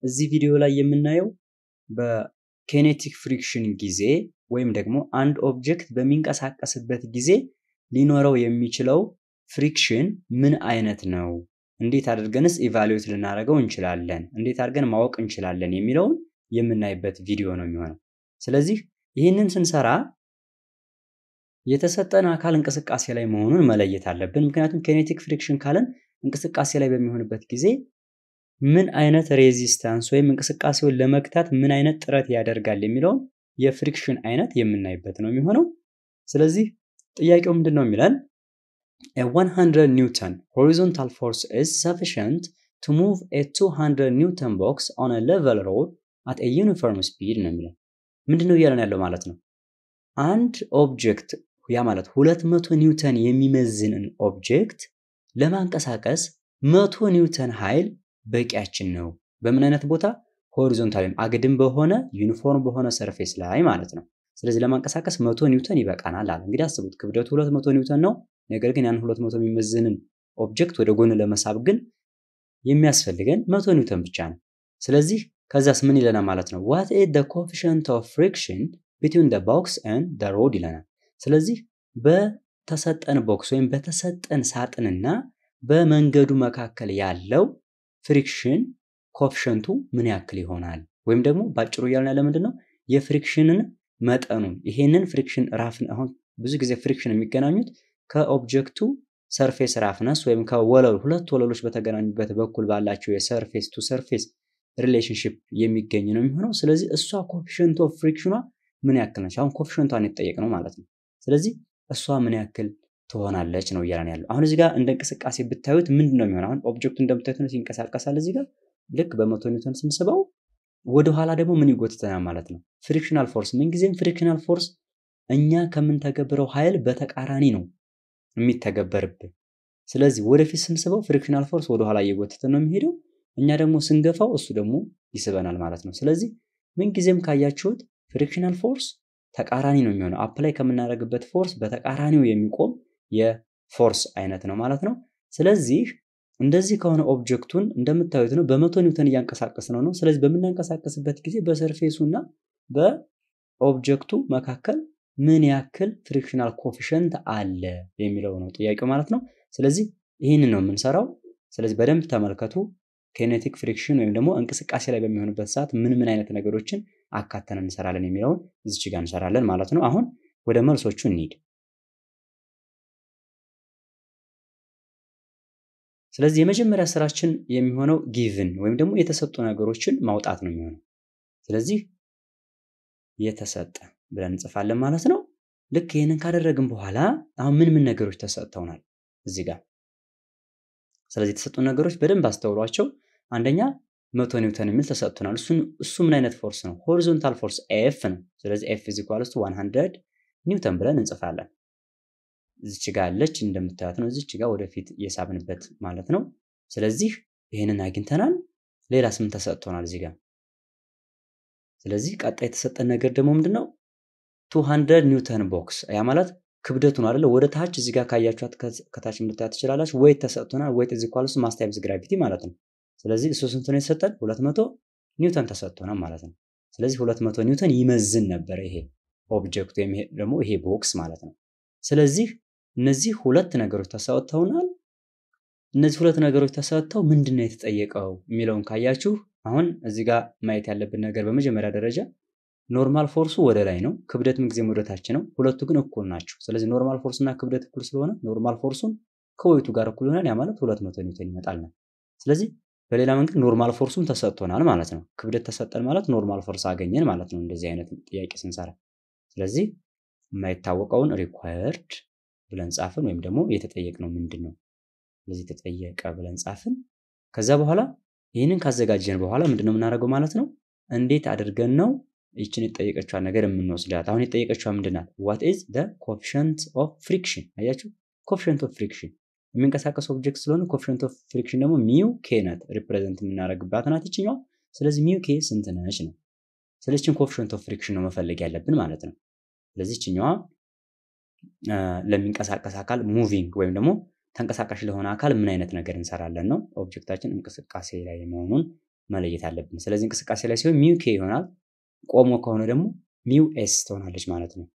እዚህ ቪዲዮ ላይ የምናየው በኬኔቲክ ፍሪክሽን ጊዜ ወይም ደግሞ አንድ ኦብጀክት በሚንቀሳቀስበት ጊዜ ሊኖረው የሚችለው ፍሪክሽን ምን አይነት ነው? እንዴት አድርገንስ ኢቫሉዌት ልናደርገው እንችላለን? እንዴት አድርገን ማወቅ እንችላለን የሚለውን የምናይበት ቪዲዮ ነው የሚሆነው። ስለዚህ ይህንን ስንሰራ የተሰጠን አካል እንቅስቃሴ ላይ መሆኑን መለየት አለብን። ምክንያቱም ኬኔቲክ ፍሪክሽን ካለን እንቅስቃሴ ላይ በሚሆንበት ጊዜ ምን አይነት ሬዚስታንስ ወይም እንቅስቃሴውን ለመግታት ምን አይነት ጥረት ያደርጋል የሚለውን የፍሪክሽን አይነት የምናይበት ነው የሚሆነው። ስለዚህ ጥያቄው ምንድነው የሚለን a 100 Newton horizontal force is sufficient to move a 200 Newton box on a level road at a uniform speed ነው የሚለው። ምንድነው እያለን ያለው ማለት ነው? አንድ ኦብጀክት ያ ማለት 200 ኒውተን የሚመዝንን ኦብጀክት ለማንቀሳቀስ 100 ኒውተን ኃይል በቂያችን ነው። በምን አይነት ቦታ? ሆሪዞንታል ወይም አግድም በሆነ ዩኒፎርም በሆነ ሰርፌስ ላይ ማለት ነው። ስለዚህ ለማንቀሳቀስ 100 ኒውተን ይበቃናል አለ። እንግዲህ አስቡት ክብደቱ 200 ኒውተን ነው። ነገር ግን ያን 200 የሚመዝንን ኦብጀክት ወደ ጎን ለመሳብ ግን የሚያስፈልገን 100 ኒውተን ብቻ ነው። ስለዚህ ከዛስ ምን ይለናል ማለት ነው? what is the coefficient of friction between the box and the road ይለናል። ስለዚህ በተሰጠን ቦክስ ወይም በተሰጠን ሳጥንና በመንገዱ መካከል ያለው ፍሪክሽን ኮኤፊሽንቱ ምን ያክል ይሆናል? ወይም ደግሞ ባጭሩ ያልና ለምንድነው የፍሪክሽንን መጠኑን ይሄንን ፍሪክሽን ራፍን አሁን ብዙ ጊዜ ፍሪክሽን የሚገናኙት ከኦብጀክቱ ሰርፌስ ራፍነስ ወይም ከወለሉ ሁለት ወለሎች በተገናኙበት በኩል ባላቸው የሰርፌስ ቱ ሰርፌስ ሪሌሽንሺፕ የሚገኝ ነው የሚሆነው። ስለዚህ እሷ ኮኤፊሽንት ኦፍ ፍሪክሽኗ ምን ያክል ነች? አሁን ኮኤፊሽንቷን የተጠየቅ ነው ማለት ነው። ስለዚህ እሷ ምን ያክል ትሆናለች ነው እያለን ያለው። አሁን እዚህ ጋር እንደ እንቅስቃሴ ብታዩት ምንድነው የሚሆነው? አሁን ኦብጀክቱ እንደምታዩት ነው ሲንቀሳቀሳል። እዚህ ጋር ልክ በ100 ኒውተን ስንስበው ወደ ኋላ ደግሞ ምን ይጎትተናል ማለት ነው? ፍሪክሽናል ፎርስ። ምን ጊዜም ፍሪክሽናል ፎርስ እኛ ከምንተገብረው ኃይል በተቃራኒ ነው የሚተገበርብን። ስለዚህ ወደፊት ስንስበው ፍሪክሽናል ፎርስ ወደ ኋላ እየጎተተ ነው የሚሄደው፣ እኛ ደግሞ ስንገፋው እሱ ደግሞ ይስበናል ማለት ነው። ስለዚህ ምን ጊዜም ካያችሁት ፍሪክሽናል ፎርስ ተቃራኒ ነው የሚሆነው። አፕላይ ከምናደርግበት ፎርስ በተቃራኒው የሚቆም የፎርስ አይነት ነው ማለት ነው። ስለዚህ እንደዚህ ከሆነ ኦብጀክቱን እንደምታዩት ነው በ100 ኒውተን እያንቀሳቀስነው ነው። ስለዚህ በምናንቀሳቀስበት ጊዜ በሰርፌሱና በኦብጀክቱ መካከል ምን ያክል ፍሪክሽናል ኮኤፊሽንት አለ የሚለው ነው ጥያቄው ማለት ነው። ስለዚህ ይሄንን ነው የምንሰራው። ስለዚህ በደንብ ተመልከቱ። ኬኔቲክ ፍሪክሽን ወይም ደግሞ እንቅስቃሴ ላይ በሚሆንበት ሰዓት ምን አይነት ነገሮችን አካተን እንሰራለን የሚለውን እዚች ጋር እንሰራለን ማለት ነው። አሁን ወደ መልሶቹ እንሂድ። ስለዚህ የመጀመሪያ ስራችን የሚሆነው ጊቭን ወይም ደግሞ የተሰጡ ነገሮችን ማውጣት ነው የሚሆነው። ስለዚህ የተሰጠ ብለን እንጽፋለን ማለት ነው። ልክ ይሄንን ካደረግን በኋላ አሁን ምን ነገሮች ተሰጥተውናል እዚህ ጋር። ስለዚህ የተሰጡ ነገሮች በደንብ አስተውሏቸው። አንደኛ 100 ኒውተን የሚል ተሰጥቶናል። እሱ ምን አይነት ፎርስ ነው? ሆሪዞንታል ፎርስ ኤፍ ነው። ስለዚህ ኤፍ = 100 ኒውተን ብለን እንጽፋለን። እዚች ጋር አለች እንደምታዩት ነው። እዚች ጋር ወደፊት የሳብንበት ማለት ነው። ስለዚህ ይሄንን አግኝተናል። ሌላስ ምን ተሰጥቶናል እዚህ ጋር? ስለዚህ ቀጣይ የተሰጠን ነገር ደግሞ ምንድነው? 200 ኒውተን ቦክስ ያ ማለት ክብደቱ ነው አይደል? ወደ ታች እዚህ ጋር ካያችሁት ከታች ልታዩት ትችላላችሁ። ዌይት ተሰጥቶናል። ዌይት ማስ ታይምስ ግራቪቲ ማለት ነው። ስለዚህ እሱ ስንት ነው የተሰጠን? 200 ኒውተን ተሰጥቶናል ማለት ነው። ስለዚህ 200 ኒውተን ይመዝን ነበር ይሄ ኦብጀክት ወይም ደግሞ ይሄ ቦክስ ማለት ነው። ስለዚህ እነዚህ ሁለት ነገሮች ተሰጥተውናል። እነዚህ ሁለት ነገሮች ተሰጥተው ምንድነው የተጠየቀው የሚለውን ካያችሁ አሁን እዚህ ጋር ማየት ያለብን ነገር በመጀመሪያ ደረጃ ኖርማል ፎርሱ ወደ ላይ ነው፣ ክብደት ምን ጊዜም ወደ ታች ነው። ሁለቱ ግን እኩል ናቸው። ስለዚህ ኖርማል ፎርስ እና ክብደት እኩል ስለሆነ ኖርማል ፎርሱን ከዌይቱ ጋር እኩል ይሆናል። ያ ማለት 200 ኒውተን ይመጣል ነው። ስለዚህ በሌላ መንገድ ኖርማል ፎርሱን ተሰጥቶናል ማለት ነው። ክብደት ተሰጠን ማለት ኖርማል ፎርስ አገኘን ማለት ነው እንደዚህ አይነት ጥያቄ ስንሰራ። ስለዚህ የማይታወቀውን ሪኳየርድ ብለን ጻፍን ወይም ደግሞ የተጠየቅነው ምንድነው? ስለዚህ ተጠየቀ ብለን ጻፍን። ከዛ በኋላ ይሄንን ካዘጋጀን በኋላ ምንድነው የምናደርገው ማለት ነው? እንዴት አድርገን ነው ይችን የተጠየቀችዋን ነገር የምንወስዳት? አሁን የተጠየቀችዋ ምንድናት? what is the coefficient of friction? አያችሁ coefficient of friction የሚንቀሳቀስ ኦብጀክት ስለሆነ coefficient of friction ደግሞ ሚው ኬ ናት ሪፕሬዘንት የምናደርግባት ናት ይችኛው። ስለዚህ ሚው ኬ ስንት ነች ነው። ስለዚህ coefficient of friction ነው መፈለግ ያለብን ማለት ነው። ስለዚህ ይችኛዋ ለሚንቀሳቀስ አካል ሙቪንግ ወይም ደግሞ ተንቀሳቃሽ ለሆነ አካል ምን አይነት ነገር እንሰራለን ነው። ኦብጀክታችን እንቅስቃሴ ላይ መሆኑን መለየት አለብን ስለዚህ እንቅስቃሴ ላይ ሲሆን ሚው ኬ ይሆናል ቆሞ ከሆነ ደግሞ ሚው ኤስ ትሆናለች ማለት ነው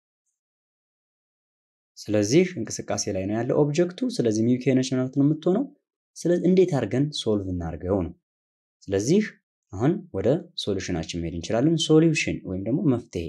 ስለዚህ እንቅስቃሴ ላይ ነው ያለው ኦብጀክቱ ስለዚህ ሚው ኬ ነች ማለት ነው የምትሆነው ስለዚህ እንዴት አድርገን ሶልቭ እናርገው ነው ስለዚህ አሁን ወደ ሶሉሽናችን መሄድ እንችላለን ሶሉሽን ወይም ደግሞ መፍትሄ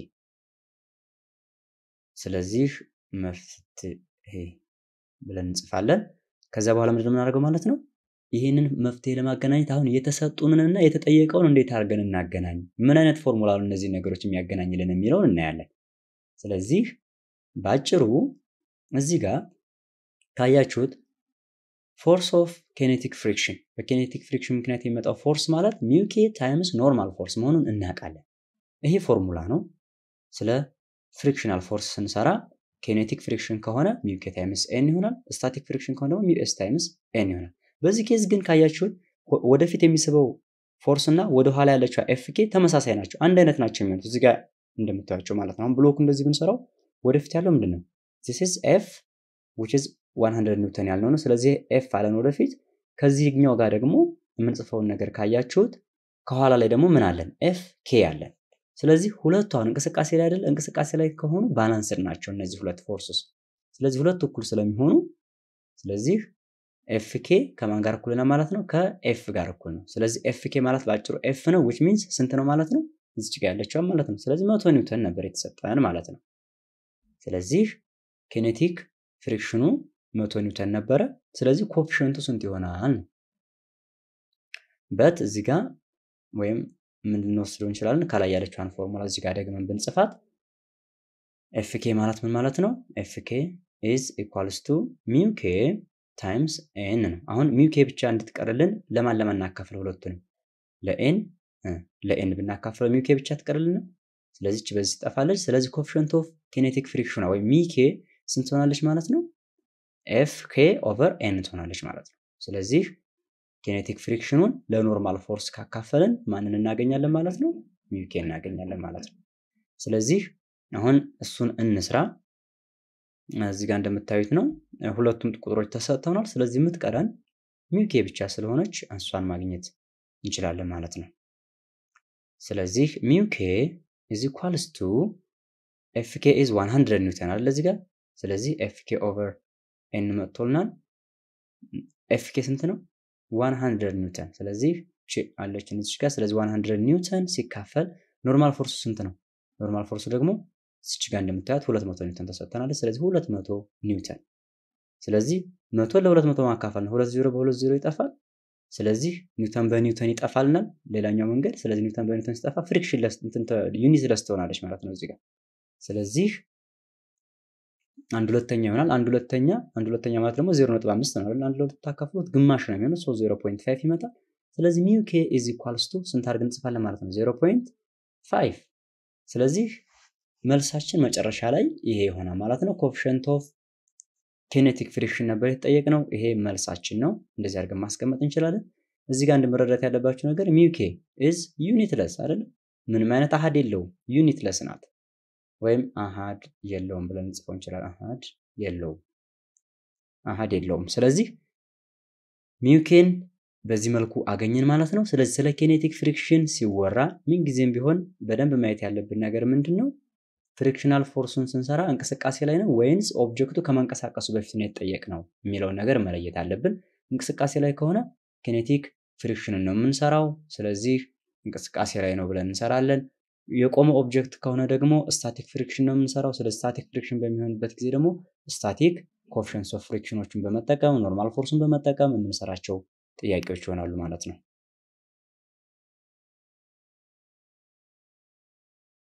ስለዚህ መፍትሄ ብለን እንጽፋለን ከዛ በኋላ ምንድነው የምናደርገው ማለት ነው ይሄንን መፍትሄ ለማገናኘት አሁን የተሰጡንንና የተጠየቀውን እንዴት አድርገን እናገናኝ ምን አይነት ፎርሙላ ነው እነዚህ ነገሮች የሚያገናኝልን የሚለው እናያለን ስለዚህ ባጭሩ እዚህ ጋር ታያችሁት force of kinetic friction በkinetic friction ምክንያት የሚመጣው ፎርስ ማለት mu k times normal force መሆኑን እናውቃለን ይሄ ፎርሙላ ነው ስለ frictional force ስንሰራ kinetic friction ከሆነ mu k times n ይሆናል static friction ከሆነ ደግሞ mu s times n ይሆናል በዚህ ኬዝ ግን ካያችሁት ወደፊት የሚስበው ፎርስ እና ወደ ኋላ ያለችው fk ተመሳሳይ ናቸው አንድ አይነት ናቸው የሚሆኑት እዚህ ጋር እንደምታዩቸው ማለት ነው አሁን ብሎኩ እንደዚህ ብንሰራው ወደፊት ያለው ምንድነው this is f which is 100 ኒውተን ያልነው ነው ስለዚህ f አለን ወደፊት ከዚህኛው ጋር ደግሞ የምንጽፈውን ነገር ካያችሁት ከኋላ ላይ ደግሞ ምን አለን f k አለን ስለዚህ ሁለቱ አሁን እንቅስቃሴ ላይ አይደል እንቅስቃሴ ላይ ከሆኑ ባላንስድ ናቸው እነዚህ ሁለት ፎርስስ ስለዚህ ሁለቱ እኩል ስለሚሆኑ ስለዚህ fk ከማን ጋር እኩል ነው ማለት ነው ከf ጋር እኩል ነው ስለዚህ fk ማለት ባጭሩ f ነው which means ስንት ነው ማለት ነው እዚህ ጋር ያለችው ማለት ነው ስለዚህ 100 ኒውተን ነበር የተሰጠን ማለት ነው ስለዚህ kinetic ፍሪክሽኑ 100 ኒውተን ነበረ ስለዚህ ኮኤፊሺየንቱ ስንት ይሆናል በት እዚህ ጋር ወይም ምን ልንወስደው እንችላለን ካላይ ያለችውን ፎርሙላ እዚህ ጋር ደግመን ብንጽፋት fk ማለት ምን ማለት ነው fk is equals to mu k times n ነው አሁን mu k ብቻ እንድትቀርልን ለማን እናካፍለው ሁለቱንም ለn ብናካፍለው mu k ብቻ ትቀርልን ስለዚህ እቺ በዚህ ትጠፋለች ስለዚህ ኮኤፊሺየንት ኦፍ kinetic friction ወይ mu k ስንት ሆናለች ማለት ነው fk over n ትሆናለች ማለት ነው ስለዚህ kinetic ፍሪክሽኑን ለኖርማል ፎርስ ካካፈለን ማንን እናገኛለን ማለት ነው mu k እናገኛለን ማለት ነው ስለዚህ አሁን እሱን እንስራ እዚህ ጋር እንደምታዩት ነው ሁለቱም ቁጥሮች ተሰጥተውናል ስለዚህ የምትቀረን mu k ብቻ ስለሆነች አንሷን ማግኘት እንችላለን ማለት ነው ስለዚህ mu k is equals to fk is 100 ኒውተን አለ እዚህ ጋር ስለዚህ fk over n መጥቶልናል fk ስንት ነው 100 ኒውተን ስለዚህ እቺ አለችን እዚህ ጋር ስለዚህ 100 ኒውተን ሲካፈል ኖርማል ፎርሱ ስንት ነው ኖርማል ፎርሱ ደግሞ እዚህ ጋር እንደምታዩት 200 ኒውተን ተሰጥተናል ስለዚህ 200 ኒውተን ስለዚህ 100 ለ200 ማካፈል ነው 20 በ20 ይጠፋል ስለዚህ ኒውተን በኒውተን ይጠፋልናል ሌላኛው መንገድ ስለዚህ ኒውተን በኒውተን ሲጠፋ ፍሪክሽን ለስ ዩኒት ለስ ትሆናለች ማለት ነው እዚህ ጋር ስለዚህ አንድ ሁለተኛ ይሆናል አንድ ሁለተኛ ማለት ደግሞ 0.5 ነው አይደል አንድ ሁለት ታካፍሉት ግማሽ ነው የሚሆነው 0.5 ይመጣል ስለዚህ mu k is equals to ስንት አድርገን እንጽፋለን ማለት ነው 0.5 ስለዚህ መልሳችን መጨረሻ ላይ ይሄ ይሆናል ማለት ነው ኮኤፊሺየንት ኦፍ kinetic friction ነበር የተጠየቅነው ይሄ መልሳችን ነው እንደዚህ አድርገን ማስቀመጥ እንችላለን እዚህ ጋር እንደመረዳት ያለባችሁ ነገር mu k is unitless አይደል ምንም አይነት አሃድ የለውም unitless ናት ወይም አሃድ የለውም ብለን እንጽፈው እንችላለን አሃድ የለውም ስለዚህ mu k በዚህ መልኩ አገኘን ማለት ነው ስለዚህ ስለ kinetic friction ሲወራ ምን ጊዜም ቢሆን በደንብ ማየት ያለብን ነገር ምንድነው ፍሪክሽናል ፎርሱን ስንሰራ እንቅስቃሴ ላይ ነው ወይንስ ኦብጀክቱ ከመንቀሳቀሱ በፊት ነው የተጠየቅነው የሚለው ነገር መለየት አለብን እንቅስቃሴ ላይ ከሆነ kinetic friction ነው የምንሰራው ስለዚህ እንቅስቃሴ ላይ ነው ብለን እንሰራለን የቆመ ኦብጀክት ከሆነ ደግሞ ስታቲክ ፍሪክሽን ነው የምንሰራው ስለ ስታቲክ ፍሪክሽን በሚሆንበት ጊዜ ደግሞ ስታቲክ ኮኤፊሺየንትስ ኦፍ ፍሪክሽኖችን በመጠቀም ኖርማል ፎርስን በመጠቀም የምንሰራቸው ጥያቄዎች ይሆናሉ ማለት ነው